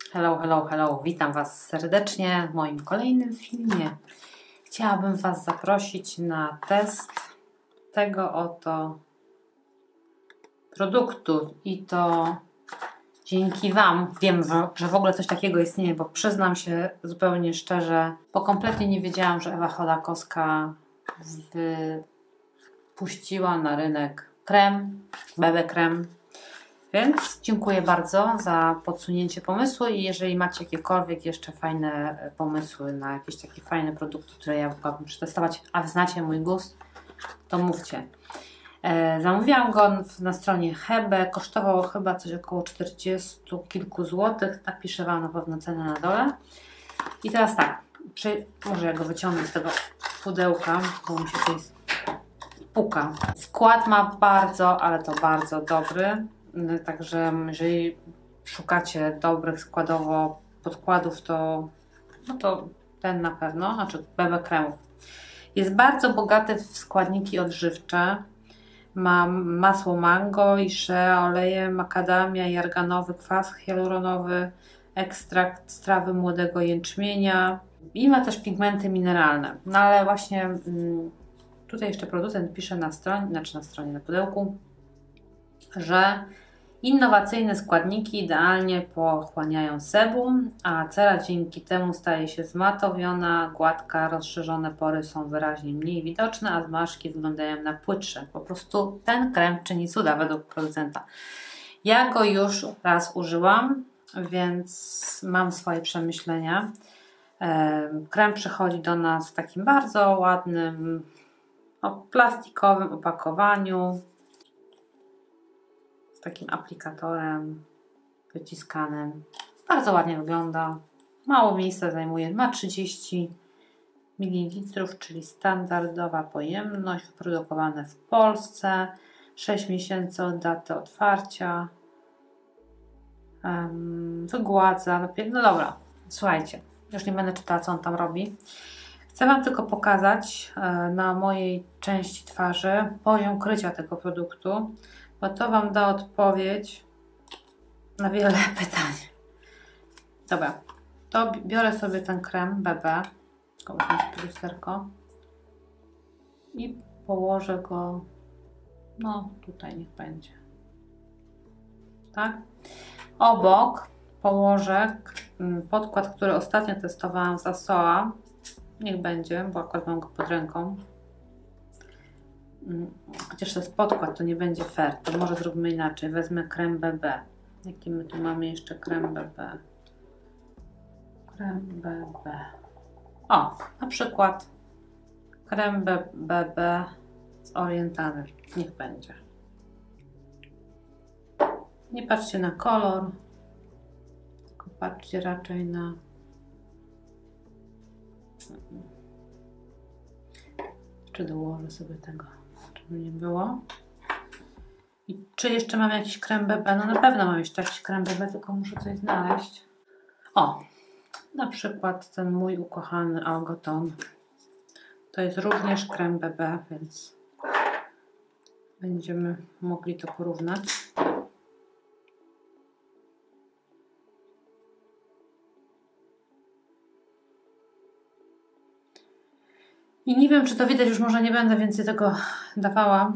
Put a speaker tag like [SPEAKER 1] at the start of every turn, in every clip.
[SPEAKER 1] Hello, hello, hello. Witam Was serdecznie w moim kolejnym filmie. Chciałabym Was zaprosić na test tego oto produktu i to dzięki Wam wiem, że w ogóle coś takiego istnieje, bo przyznam się zupełnie szczerze, bo kompletnie nie wiedziałam, że Ewa Chodakowska wypuściła na rynek krem, BB krem. Więc dziękuję bardzo za podsunięcie pomysłu i jeżeli macie jakiekolwiek jeszcze fajne pomysły na jakieś takie fajne produkty, które ja mogłabym przetestować, a znacie mój gust, to mówcie. Zamówiłam go na stronie Hebe, kosztowało chyba coś około 40 kilku złotych, tak piszę Wam na pewno cenę na dole. I teraz tak, może ja go wyciągnę z tego pudełka, bo mi się tutaj puka. Skład ma bardzo, ale to bardzo dobry. Także jeżeli szukacie dobrych składowo podkładów, to ten na pewno, znaczy BB kremów. Jest bardzo bogaty w składniki odżywcze. Ma masło mango, shea, oleje makadamia, jarganowy, kwas hialuronowy, ekstrakt z trawy młodego jęczmienia i ma też pigmenty mineralne. No ale właśnie tutaj jeszcze producent pisze na stronie, na pudełku, że innowacyjne składniki idealnie pochłaniają sebum, a cera dzięki temu staje się zmatowiona, gładka, rozszerzone pory są wyraźnie mniej widoczne, a zmarszczki wyglądają na płytsze. Po prostu ten krem czyni cuda według producenta. Ja go już raz użyłam, więc mam swoje przemyślenia. Krem przychodzi do nas w takim bardzo ładnym, plastikowym opakowaniu, z takim aplikatorem wyciskanym. Bardzo ładnie wygląda. Mało miejsca zajmuje. Ma 30 ml, czyli standardowa pojemność. Wyprodukowane w Polsce. 6 miesięcy od daty otwarcia. Wygładza. No dobra, słuchajcie. Już nie będę czytała, co on tam robi. Chcę Wam tylko pokazać na mojej części twarzy poziom krycia tego produktu, bo to Wam da odpowiedź na wiele pytań. Dobra, to biorę sobie ten krem BB, lusterko, i położę go, tutaj niech będzie. Tak? Obok położę podkład, który ostatnio testowałam z Asoa. Niech będzie, bo akurat mam go pod ręką. Chociaż to jest podkład, to nie będzie fair. To może zróbmy inaczej. Wezmę krem BB. Jaki my tu mamy jeszcze krem BB? Krem BB. O, na przykład krem BB z Orientalem. Niech będzie. Nie patrzcie na kolor, tylko patrzcie raczej na... Jeszcze dołożę sobie tego, żeby nie było. I czy jeszcze mam jakiś krem BB? No na pewno mam jeszcze jakiś krem BB, tylko muszę coś znaleźć. O, na przykład ten mój ukochany Algoton. To jest również krem BB, więc będziemy mogli to porównać. I nie wiem, czy to widać, już może nie będę więcej tego dawała.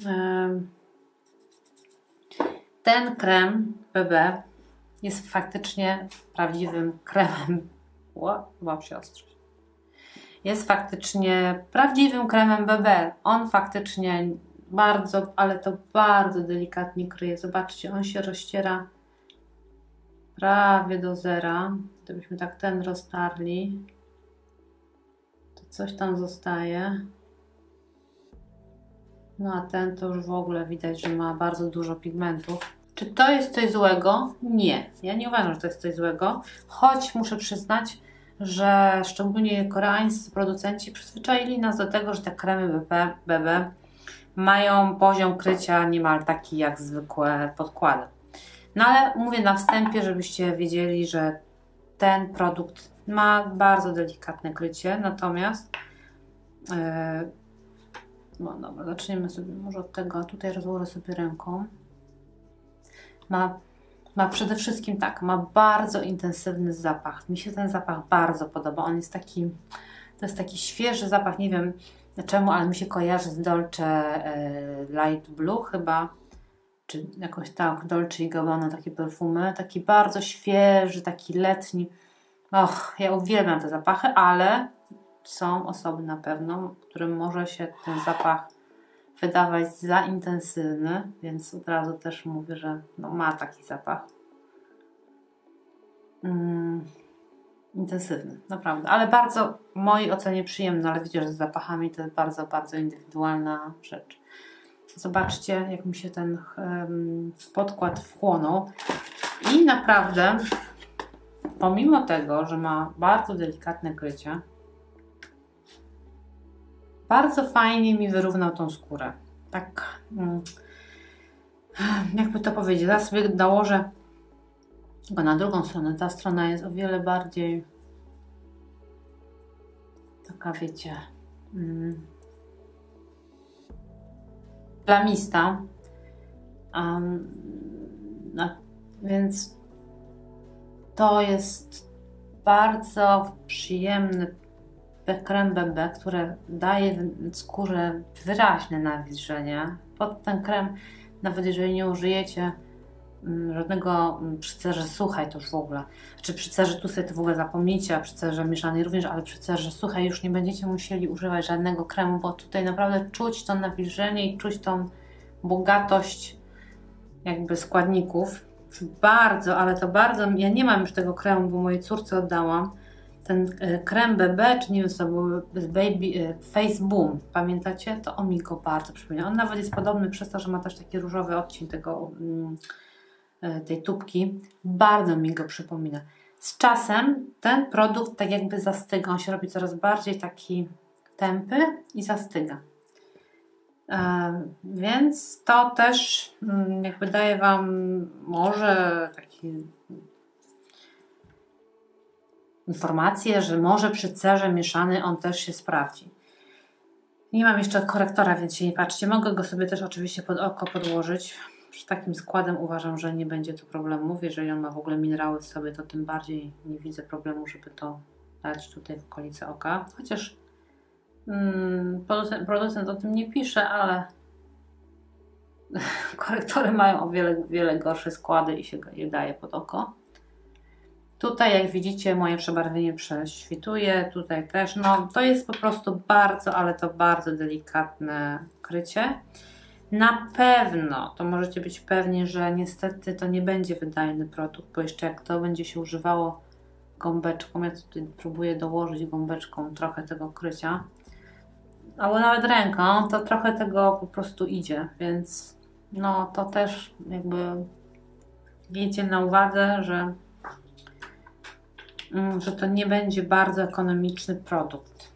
[SPEAKER 1] Ten krem BB jest faktycznie prawdziwym kremem. Łap się ostrość. Jest faktycznie prawdziwym kremem BB. On faktycznie bardzo, ale to bardzo delikatnie kryje. Zobaczcie, on się rozciera prawie do zera. Gdybyśmy tak ten roztarli, coś tam zostaje. No a ten to już w ogóle widać, że ma bardzo dużo pigmentów. Czy to jest coś złego? Nie. Ja nie uważam, że to jest coś złego. Choć muszę przyznać, że szczególnie koreańscy producenci przyzwyczaili nas do tego, że te kremy BB mają poziom krycia niemal taki jak zwykłe podkłady. No ale mówię na wstępie, żebyście wiedzieli, że ten produkt ma bardzo delikatne krycie, natomiast no dobra, zaczniemy sobie może od tego, tutaj rozłożę sobie ręką. Ma Ma przede wszystkim tak, ma bardzo intensywny zapach. Mi się ten zapach bardzo podoba. On jest taki, to jest taki świeży zapach, nie wiem czemu, ale mi się kojarzy z Dolce Light Blue chyba, czy jakoś tak, Dolce & Gabbana, takie perfumy, taki bardzo świeży, taki letni. Och, ja uwielbiam te zapachy, ale są osoby na pewno, którym może się ten zapach wydawać za intensywny, więc od razu też mówię, że no, ma taki zapach. Intensywny, naprawdę, ale bardzo w mojej ocenie przyjemny, ale widzicie, że z zapachami to jest bardzo, bardzo indywidualna rzecz. Zobaczcie, jak mi się ten podkład wchłonął i naprawdę pomimo tego, że ma bardzo delikatne krycie, bardzo fajnie mi wyrównał tą skórę. Tak, jakby to powiedzieć, zaraz sobie nałożę go na drugą stronę. Ta strona jest o wiele bardziej taka, wiecie, plamista. Więc to jest bardzo przyjemny krem BB, który daje skórze wyraźne nawilżenie. Pod ten krem, nawet jeżeli nie użyjecie żadnego przy cerze suchej, to już w ogóle, czy przy cerze tłustej to w ogóle zapomnijcie, a przy cerze mieszanej również, ale przy cerze suchej już nie będziecie musieli używać żadnego kremu, bo tutaj naprawdę czuć to nawilżenie i czuć tą bogatość jakby składników. Bardzo, ale to bardzo, ja nie mam już tego kremu, bo mojej córce oddałam. Ten krem BB, czy nie wiem co to był, Face Boom, pamiętacie? To on mi go bardzo przypomina. On nawet jest podobny przez to, że ma też taki różowy odcień tego, tej tubki. Bardzo mi go przypomina. Z czasem ten produkt tak jakby zastyga. On się robi coraz bardziej taki tępy i zastyga. Więc to też jakby daje Wam może taki informację, że może przy cerze mieszany on też się sprawdzi. Nie mam jeszcze korektora, więc się nie patrzcie. Mogę go sobie też oczywiście pod oko podłożyć. Przy takim składem uważam, że nie będzie tu problemów. Jeżeli on ma w ogóle minerały w sobie, to tym bardziej nie widzę problemu, żeby to dać tutaj w okolicy oka. Chociaż producent o tym nie pisze, ale korektory mają o wiele gorsze składy i się je daje pod oko. Tutaj jak widzicie moje przebarwienie prześwituje, tutaj też, no to jest po prostu bardzo, ale to bardzo delikatne krycie. Na pewno, to możecie być pewni, że niestety to nie będzie wydajny produkt, bo jeszcze jak to będzie się używało gąbeczką, ja tutaj próbuję dołożyć gąbeczką trochę tego krycia, albo nawet ręką, to trochę tego po prostu idzie, więc no to też jakby miejcie na uwadze, że to nie będzie bardzo ekonomiczny produkt.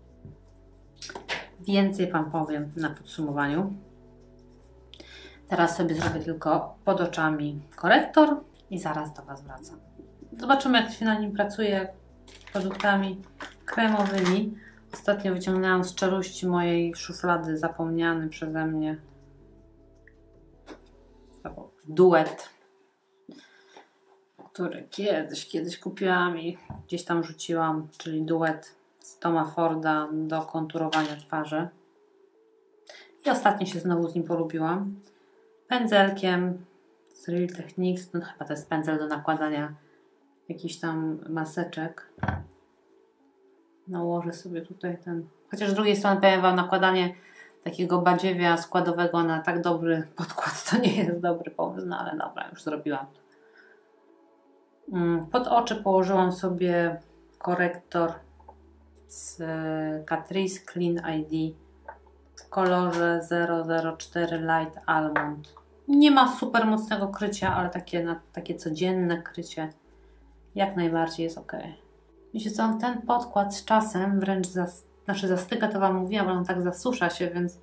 [SPEAKER 1] Więcej Wam powiem na podsumowaniu. Teraz sobie zrobię tylko pod oczami korektor i zaraz do Was wracam. Zobaczymy, jak się na nim pracuje produktami kremowymi. Ostatnio wyciągnęłam z czeluści mojej szuflady zapomniany przeze mnie duet, który kiedyś kupiłam i gdzieś tam rzuciłam, czyli duet z Toma Forda do konturowania twarzy. I ostatnio się znowu z nim polubiłam. Pędzelkiem z Real Techniques, no chyba to jest pędzel do nakładania jakichś tam maseczek. Nałożę sobie tutaj ten, chociaż z drugiej strony powiem Wam, nakładanie takiego badziewia składowego na tak dobry podkład to nie jest dobry pomysł, no ale dobra, już zrobiłam to. Pod oczy położyłam sobie korektor z Catrice Clean ID w kolorze 004 Light Almond. Nie ma super mocnego krycia, ale takie codzienne krycie jak najbardziej jest ok. Wiecie co, ten podkład z czasem wręcz zastyga, to Wam mówiłam, ale on tak zasusza się, więc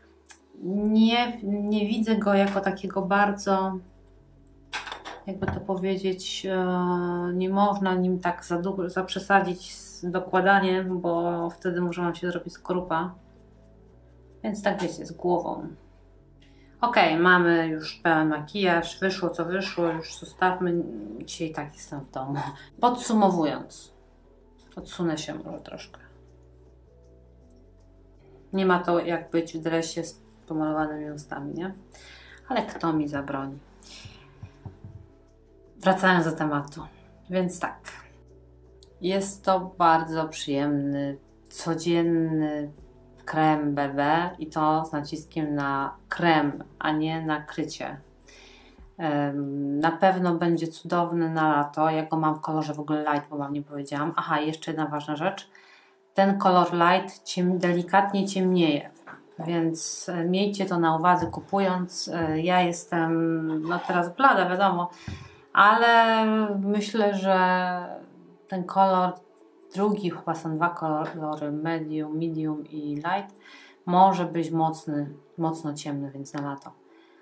[SPEAKER 1] nie widzę go jako takiego bardzo, jakby to powiedzieć, nie można nim tak za przesadzić z dokładaniem, bo wtedy może Wam się zrobić skorupa. Więc tak wiecie, z głową. Ok, mamy już pełen makijaż, wyszło co wyszło, już zostawmy. Dzisiaj tak jestem w domu. Podsumowując, odsunę się może troszkę. Nie ma to jak być w dresie z pomalowanymi ustami, nie? Ale kto mi zabroni? Wracając do tematu. Więc tak. Jest to bardzo przyjemny, codzienny krem BB i to z naciskiem na krem, a nie na krycie. Na pewno będzie cudowny na lato. Ja go mam w kolorze w ogóle light, bo wam nie powiedziałam. Aha, jeszcze jedna ważna rzecz. Ten kolor light delikatnie ciemnieje, więc miejcie to na uwadze kupując. Ja jestem no teraz blada, wiadomo, ale myślę, że ten kolor drugi, chyba są dwa kolory, medium i light, może być mocno ciemny, więc na lato.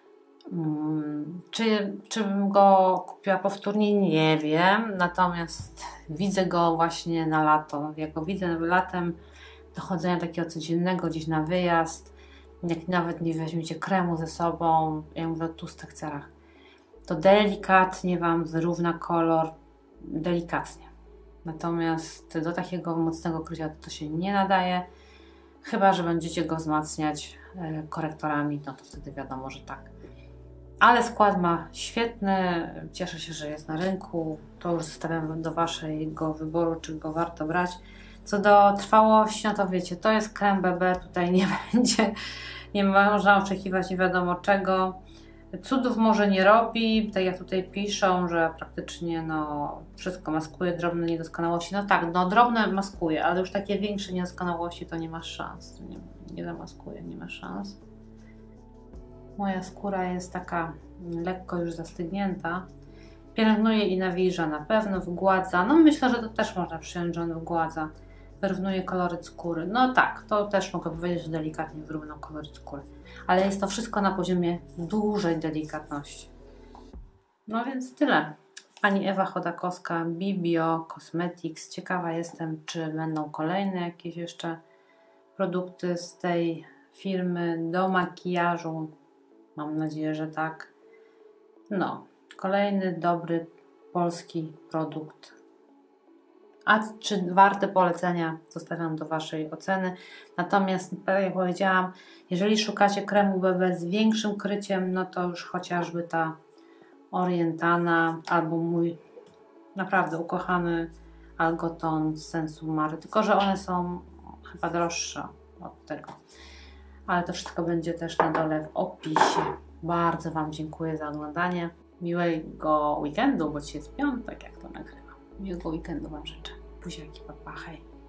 [SPEAKER 1] Czy bym go kupiła powtórnie? Nie wiem, natomiast widzę go właśnie na lato. Jak go widzę latem do chodzenia takiego codziennego gdzieś na wyjazd, jak nawet nie weźmiecie kremu ze sobą, ja mówię o tłustych cerach, to delikatnie Wam wyrówna kolor, delikatnie. Natomiast do takiego mocnego krycia to się nie nadaje, chyba że będziecie go wzmacniać korektorami, no to wtedy wiadomo, że tak. Ale skład ma świetny, cieszę się, że jest na rynku, to już zostawiam do Waszego wyboru, czy go warto brać. Co do trwałości, no to wiecie, to jest krem BB, tutaj nie będzie, nie można oczekiwać nie wiadomo czego. Cudów może nie robi, tak jak tutaj piszą, że praktycznie no, wszystko maskuje, drobne niedoskonałości. No tak, no drobne maskuje, ale już takie większe niedoskonałości to nie masz szans, nie zamaskuje, nie masz szans. Moja skóra jest taka lekko już zastygnięta. Pielęgnuje i nawilża na pewno, wgładza. No myślę, że to też można przyjąć, że on wgładza. Wyrównuje koloryt skóry. No tak, to też mogę powiedzieć, że delikatnie wyrównał koloryt skóry. Ale jest to wszystko na poziomie dużej delikatności. No więc tyle. Pani Ewa Chodakowska, Bibio Cosmetics. Ciekawa jestem, czy będą kolejne jakieś jeszcze produkty z tej firmy do makijażu. Mam nadzieję, że tak. No, kolejny dobry polski produkt. A czy warte polecenia, zostawiam do Waszej oceny. Natomiast, tak jak powiedziałam, jeżeli szukacie kremu BB z większym kryciem, no to już chociażby ta Orientana albo mój naprawdę ukochany Algoton z Sensu Mary. Tylko że one są chyba droższe od tego. Ale to wszystko będzie też na dole w opisie. Bardzo Wam dziękuję za oglądanie. Miłego weekendu, bo dzisiaj jest piątek, jak to nagrywam. Miłego weekendu Wam życzę. Buziaki, papa, hej.